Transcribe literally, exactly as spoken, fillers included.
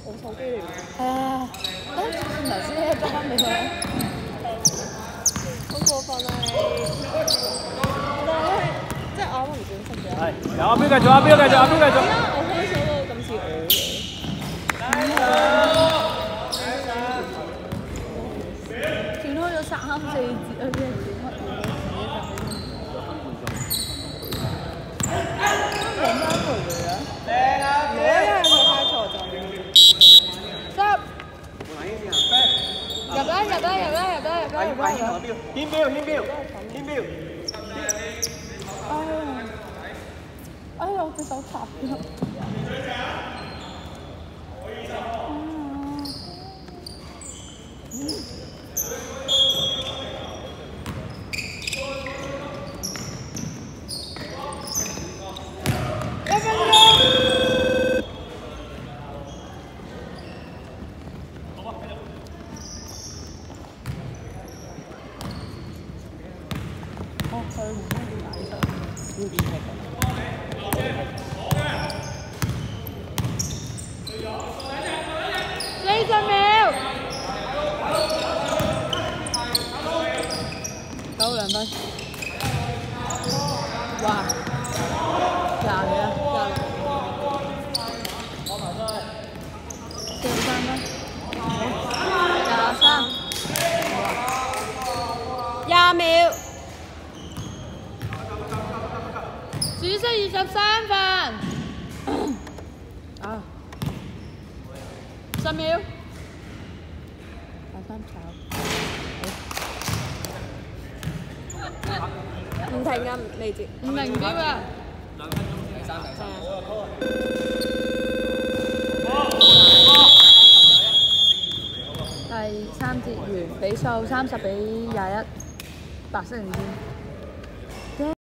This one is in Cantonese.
我手機嚟㗎。 係啊，誒頭先咧執翻俾佢。 好過分啊你！但係即係我唔小心嘅。 係，有阿標繼續，阿標繼續，阿標繼續。 點解我開手到咁似我嘅？ 斷開咗三四節啊！啲人斷乜嘢？冇乜回嚟啊！ 唔係因為佢開錯咗。 執入啦！入啦！入啦！入啦！入啦！入啦！ 牽標，牽標，牽標。 哎呀！哎呀！我隻手插咗。四十秒，九兩分，哇，廿幾啊，四十三分，廿三， 廿秒。 只需二十三分，啊，十秒，廿三炒， 唔停啊，未接。 唔明點啊？ 兩分鐘第三第三。 第三節完，比數三十比廿一，白色領先。